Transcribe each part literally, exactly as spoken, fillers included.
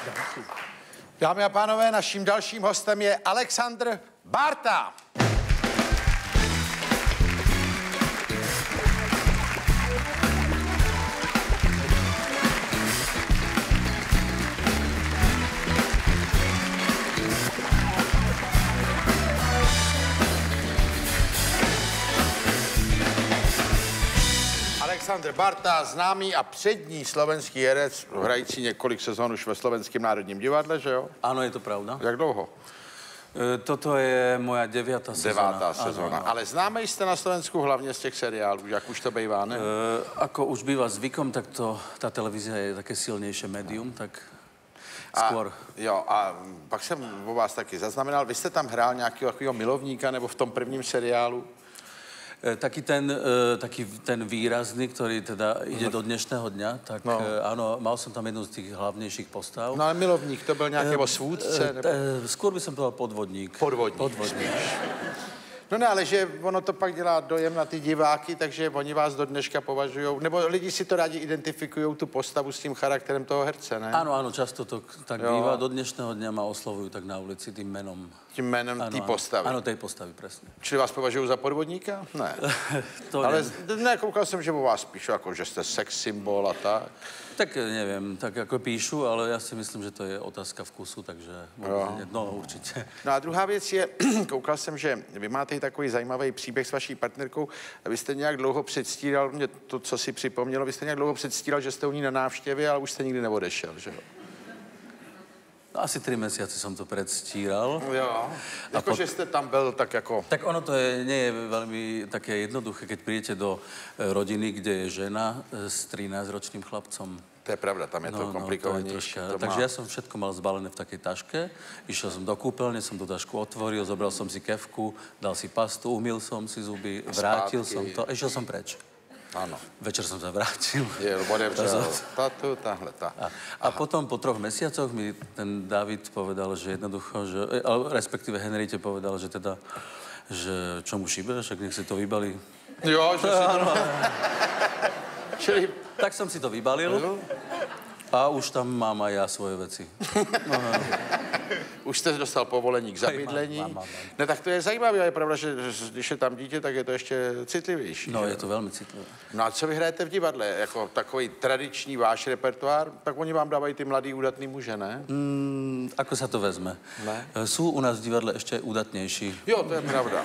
Dámy a pánové, naším dalším hostem je Alexandr Bárta. Alexandr Bárta, známý a přední slovenský herec, hrající několik sezon už ve Slovenském národním divadle, že jo? Ano, je to pravda. Jak dlouho? E, toto je moja deviatá sezóna. Devátá sezóna. Ano, ano. Ale známe jste na Slovensku hlavně z těch seriálů, jak už to bývá, ne? E, ako už býva zvykom, tak to, tá televízia je také silnější médium, tak skôr. A, jo, a pak jsem o vás taky zaznamenal, vy jste tam hrál nějakého takového milovníka, nebo v tom prvním seriálu? E, taký ten, e, taký ten výrazný, ktorý teda ide do dnešného dňa, tak no. e, áno, mal som tam jednu z tých hlavnejších postav. No ale milovník, to byl nějakého e, svůdce? E, nebo... e, skôr by som povedal podvodník. Podvodník. Podvodník. No ne, ale že ono to pak dělá dojem na ty diváky, takže oni vás do dneška považujou, nebo lidi si to rádi identifikují, tu postavu s tím charakterem toho herce, ne? Áno, áno, často to tak jo. býva. Do dnešného dňa ma oslovujú tak na ulici tým menom. Tím jménem té postavy? Ano, té postavy, přesně. Čili vás považují za podvodníka? Ne. To ale ne. ne, koukal jsem, že o vás píšu, jako že jste sex symbol a tak. Tak nevím, tak jako píšu, ale já si myslím, že to je otázka vkusu, takže no určitě. No a druhá věc je, koukal jsem, že vy máte takový zajímavý příběh s vaší partnerkou. Vy jste nějak dlouho předstíral, mě to, co si připomnělo, vy jste nějak dlouho předstíral, že jste u ní na návštěvě, ale už jste nikdy neodešel, že jo? No, asi tři měsíce jsem to předstíral. Jo, jako pot... že jste tam byl tak jako... Tak ono to je, nie je velmi také jednoduché, keď prídete do rodiny, kde je žena s trinásťročným chlapcom. To je pravda, tam je no, to komplikovanější. No, takže má... já jsem všetko mal zbalené v takej taške, išiel som do kúpeľne, som tú tašku otvoril, zobral som si kefku, dal si pastu, umyl som si zuby, vrátil som to a išiel som preč. Ano. Večer jsem se vrátil. Je, odevřel tatu, tahle, ta. A, a potom po troch mesiacoch mi ten David povedal, že jednoducho, že, respektíve Henrite povedal, že teda, že čo mu šíbe, však nech si to vybalí. Jo, že si to... Čili... Tak jsem si to vybalil a už tam mám aj já svoje věci. No, no. Už jste dostal povolení k zabydlení. Mám, mám, mám. Ne, tak to je zajímavé, ale je pravda, že když je tam dítě, tak je to ještě citlivější. No, že? je to velmi citlivé. No a co vy hrajete v divadle? Jako takový tradiční váš repertoár? Tak oni vám dávají ty mladý údatný muže, ne? Mm, ako sa to vezme? Ne? Jsou u nás v divadle ještě údatnější. Jo, to je pravda.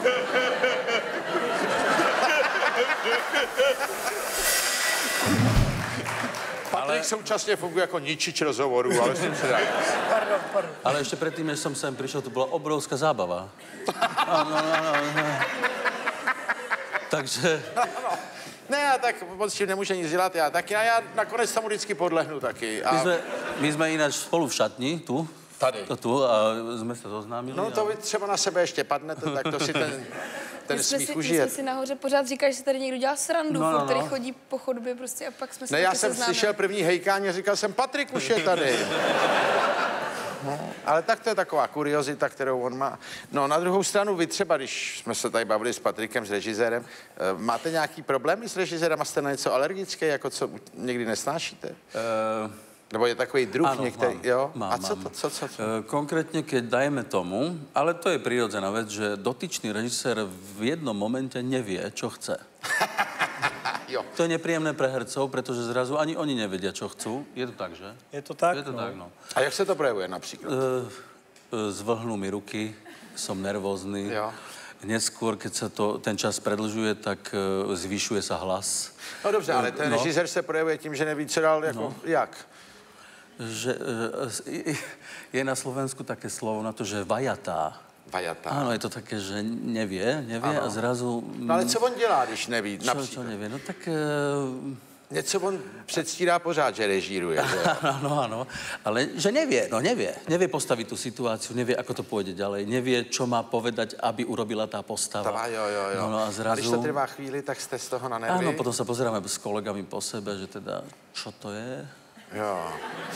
Patrik ale... současně funguje jako ničič rozhovorů, ale jsem se dá. Pardon, pardon. Ale ještě předtím, než jsem sem přišel, to byla obrovská zábava. Ano, ano, ano. Takže... Ne, já tak moc tím nemůže nic dělat, já taky, a já nakonec tomu vždycky podlehnu taky. A... My jsme, my jsme jinak spolu v šatni, tu. Tady. To tu a jsme se zoznámili. No to a... vy třeba na sebe ještě padnete, tak to si ten, ten smích užije. My jsme si nahoře pořád říkali, že se tady někdo dělá srandu, no, no, no. který chodí po chodbě prostě a pak jsme se Ne, já jsem seznámili. slyšel první hejkání a říkal jsem, Patrik už je tady. No, ale tak to je taková kuriozita, kterou on má. No na druhou stranu, vy třeba, když jsme se tady bavili s Patrikem, s režisérem, máte nějaký problémy s režisérem a jste na něco alergické, jako co někdy nesnášíte? Uh... Nebo je takový druh ano, některý, mám, jo? Mám, a co mám. to, co, co, co? Konkrétně, keď dajme tomu, ale to je prirodzená vec, že dotyčný režisér v jednom momente nevie, čo chce. Jo. To je nepříjemné pre hercov, protože zrazu ani oni nevedia, čo chcú. Je to tak, že? Je to tak? Je to no. tak, no. A jak se to projevuje například? Uh, zvlhnú mi ruky, som nervózny. Jo. Neskôr, keď sa to, ten čas predlžuje, tak uh, zvyšuje sa hlas. No dobře, ale ten no. režisér se projevuje tím, že neví, co dál, jako, no. jak? Že uh, je na Slovensku také slovo na to, že vajatá. Vajatá. Ano, je to také, že nevie, nevie ano. a zrazu... No ale co on dělá, když neví? Čo, čo nevie? No tak... Uh, Něco on předstírá pořád, že režíruje. Že? Ano, ano, ale že nevie, no nevie. Nevie postaviť tú situáciu, nevie, ako to pôjde ďalej, nevie, čo má povedať, aby urobila tá postava. Tá, jo, jo, jo. No, no a zrazu... A když to trvá chvíli, tak jste z toho na nervy? Áno, potom sa pozeráme s kolegami po sebe, že teda, čo to je? Jo.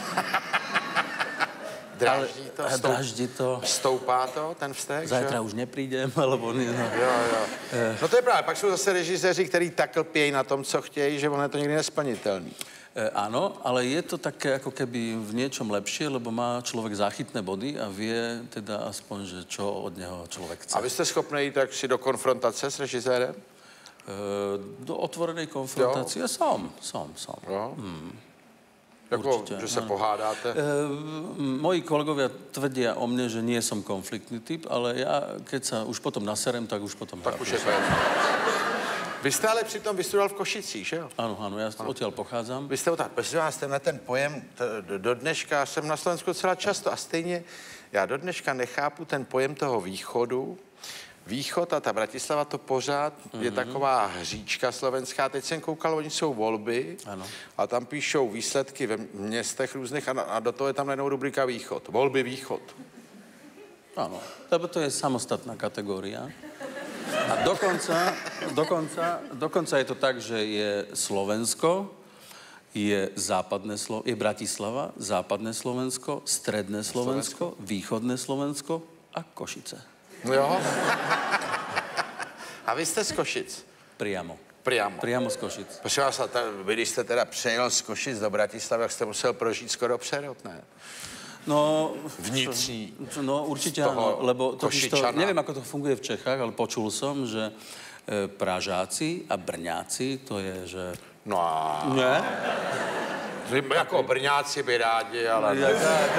Dráždí to? Stoup... Dráždí to. Stoupá to, ten vztek? Zajtra že? už neprídem, alebo... No. Jo, jo. No to je právě, pak jsou zase režiséři, který tak lpějí na tom, co chtějí, že ono je to někdy nesplnitelný. E, áno, ale je to také ako keby v niečom lepšie, lebo má človek záchytné body a vie teda aspoň, že čo od neho človek chce. A vy jste schopný jít tak si do konfrontace s režisérem? E, do otvorenej konfrontácie? Som, som, som. Jo. Hmm. Jako, Určite, že se áno. pohádáte? E, moji kolegovia tvrdia o mne, že nie som konfliktný typ, ale ja, keď sa už potom naserem, tak už potom... Tak už je to. Vy jste ale přitom vystudoval v Košicích, že jo? Áno, áno, ja odtiaľ pochádzam. Vy jste tak, prosím vás, tenhle ten pojem, to, do, do dneška, jsem na Slovensku docela často a stejně, já do dneška nechápu ten pojem toho východu. Východ a ta Bratislava to pořád mm-hmm. je taková hříčka slovenská. Teď jsem koukal, oni jsou volby ano. a tam píšou výsledky ve městech různých a, a do toho je tam najednou rubrika Východ. Volby Východ. Áno, lebo to je samostatná kategória. A dokonca, dokonca, dokonca je to tak, že je Slovensko, je západné Slo- je Bratislava, západné Slovensko, stredné Slovensko, Slovensko, východné Slovensko a Košice. Jo. A vy jste z Košic? Priamo. Priamo. Priamo z Košic. Prosím vás, ta, vy, když jste teda přejel z Košic do Bratislavy, jak jste musel prožít skoro přerod, ne? No, vnitřní. No, určite áno, lebo to, to, neviem, ako to funguje v Čechách, ale počul som, že e, Pražáci a Brňáci, to je, že... No a... Ne? Jako Brňáci by rádi, ale... Ne.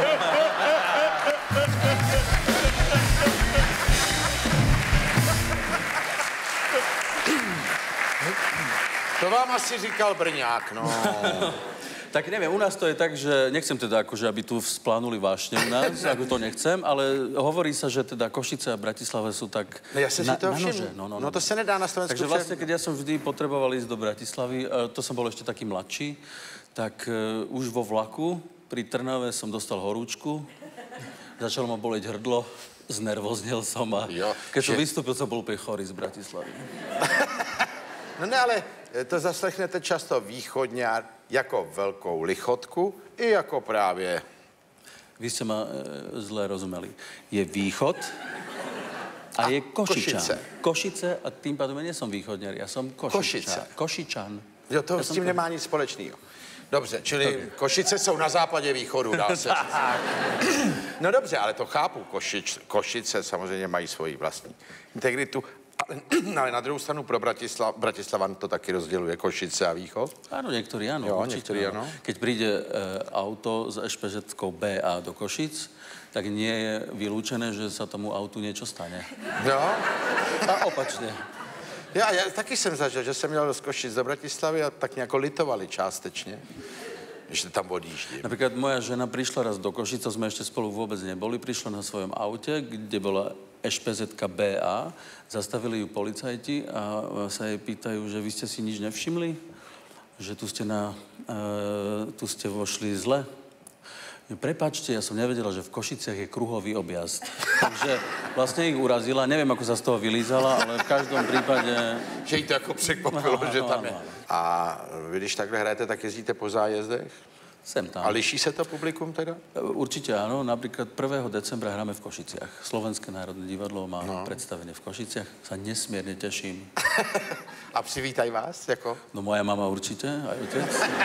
To vám asi říkal Brňák, no. Tak neviem, u nás to je tak, že nechcem teda akože, aby tu splánuli vášne u nás, ako to nechcem, ale hovorí sa, že teda Košice a Bratislava sú tak no, ja sa na, si to na nože. No, no, no, no to sa nedá na Slovensku. Takže vlastne, keď ja som vždy potreboval ísť do Bratislavy, to som bol ešte taký mladší, tak uh, už vo vlaku pri Trnave som dostal horúčku, začalo ma boleť hrdlo, znervoznil som a jo, keď som že... vystúpil, som bol úplne chorý z Bratislavy. No ne, ale to zaslechnete často východňár jako velkou lichotku i jako právě... Vy ste ma e, zle rozumeli. Je východ a, a je Košičan. Košice. Košice a tým pádom ja nie som východňar, ja som Košičan. Košice. Košičan. Jo, to ja s tím ko... nemá nic společného. Dobře, čili okay. Košice jsou na západě východu, dá se říct. No dobře, ale to chápu. Košič, Košice samozřejmě mají svoji vlastní integritu. Ale na druhou stranu pro Bratislav, Bratislava to taky rozděluje Košice a východ? Áno, niektorí áno. Jo, určite, niektorí áno. Keď príde e, auto s ešpezetkou bé á do Košic, tak nie je vylúčené, že sa tomu autu niečo stane. Jo? A opačne. Ja, ja taky jsem zažil, že jsem jel z Košic do Bratislavy a tak nejako litovali částečně. Ešte tam odjíždím. Napríklad moja žena prišla raz do Košic, sme ešte spolu vôbec neboli, prišla na svojom aute, kde bola ešpezetka bé á, zastavili ju policajti a sa jej pýtajú, že vy ste si nič nevšimli? Že tu ste na... E, tu ste vošli zle? Prepáčte, ja som nevedela, že v Košiciach je kruhový objazd. Takže vlastne ich urazila, neviem, ako sa z toho vylízala, ale v každom prípade... Že jí to jako překvapilo, no, že tam je. A vy, když takhle hrajete, tak jezdíte po zájezdech? Sem tam. A liší se to publikum teda? Určite áno. Napríklad prvého decembra hráme v Košiciach. Slovenské národné divadlo má no. predstavenie v Košiciach. Sa nesmierne teším. A přivítaj vás? Jako? No moja mama určite, aj otec.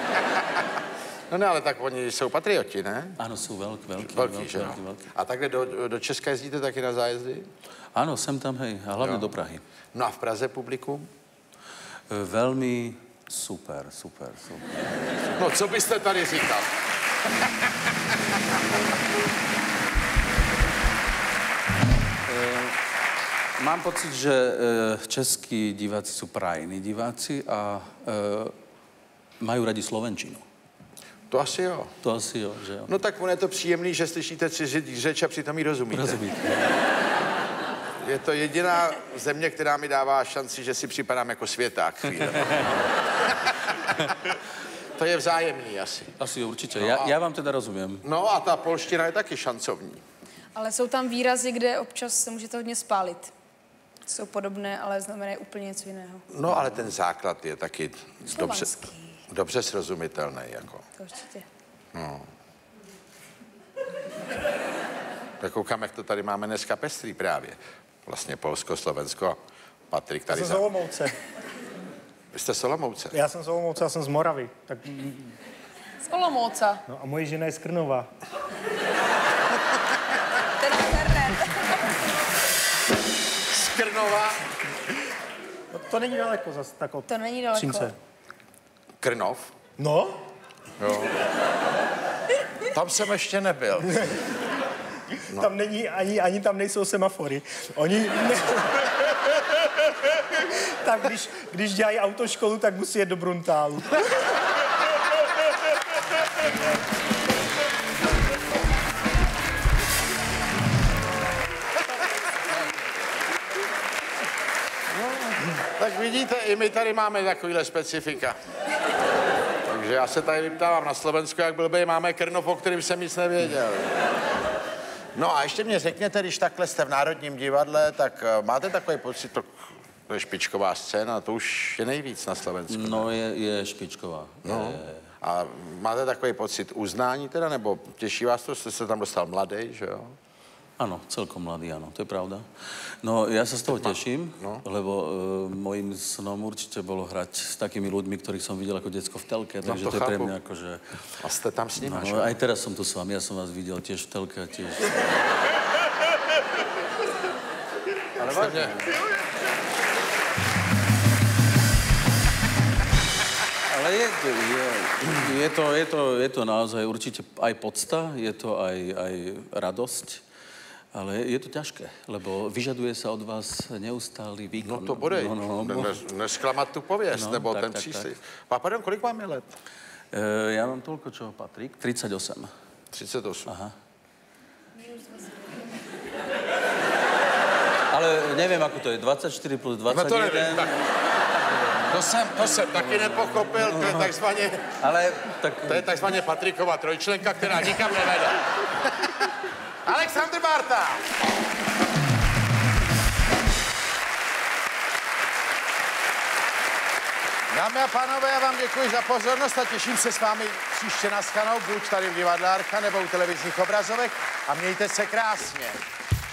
No ne, ale tak oni jsou patrioti, ne? Áno, sú veľký, veľký. Veľký, veľký, že veľký, veľký. A takhle do, do Česka jezdíte taky na zájezdy? Áno, sem tam, hej. A hlavne jo. do Prahy. No a v Praze publikum? E, veľmi super, super, super. No, co byste tady říkal? e, mám pocit, že e, českí diváci sú prajní diváci a e, majú radi slovenčinu. To asi jo. To asi jo, že jo. No tak ono je to příjemný, že slyšíte cizí řeč a přitom ji rozumíte. Rozumíte. Je to jediná země, která mi dává šanci, že si připadám jako světák chvíli. To je vzájemný asi. Asi určitě. No já, a... já vám teda rozumím. No a ta polština je taky šancovní. Ale jsou tam výrazy, kde občas se můžete hodně spálit. Jsou podobné, ale znamenají úplně něco jiného. No ale ten základ je taky dobře, Slovanský. dobře srozumitelný. Jako. To určitě. No. Tak koukám, jak to tady máme dneska pestrý právě. Vlastně Polsko, Slovensko a Patrik tady... Já jsem z Olomouce. Vy jste z Olomouce? Já jsem z Olomouce, já jsem z Moravy. Tak Z Olomouca. No a moje žena je z Krnova. Ten internet. Z Krnova. No, to není daleko zase, tak od To není daleko. Třince. Krnov? No? Jo. Tam jsem ještě nebyl. No. Tam není, ani, ani tam nejsou semafory. Oni... Ne... tak když, když dělají autoškolu, tak musí jet do Bruntálu. Tak vidíte, i my tady máme takovýhle specifika. Takže já se tady vyptávám na Slovensku, jak blbej máme Krnov, o kterým jsem nic nevěděl. No a ještě mě řekněte, když takhle jste v Národním divadle, tak máte takový pocit, to, to je špičková scéna, to už je nejvíc na Slovensku. No, je, je špičková. No. Je, je. A máte takový pocit uznání teda, nebo těší vás to, jste se tam dostal mladý, že jo? Áno, celkom mladý, áno, to je pravda. No, ja sa z toho teším, no. lebo uh, mojím snom určite bolo hrať s takými ľuďmi, ktorých som videl ako decko v telke, No, takže to to je pre chápu. mňa akože... A jste tam s nimi, No, aj teraz som tu s vami, ja som vás videl tiež v telke a tiež... Ale vážně. Ale je, je, je, to, je, to, je to naozaj určite aj podsta, je to aj, aj radosť, ale je to ťažké, lebo vyžaduje sa od vás neustály výkon. No to bude, no, no, no. ne, nesklamat tu pověst, No, nebo tak, ten tak, příslib. A pardon, kolik vám je let? E, ja mám toľko, čo Patrik, tridsaťosem. třicet osm. Aha. Ale neviem, ako to je, dvadsaťštyri plus No to nevím, dvadsaťjeden. tak. To jsem, to jsem taky nepochopil, to je takzvaně, Ale tak... to je takzvaně Patrikova trojčlenka, která nikam nevede. Alexandr Bárta. Dámy a pánové, já vám děkuji za pozornost a těším se s vámi příště na shledanou, buď tady v divadle Archa nebo u televizních obrazovek a mějte se krásně.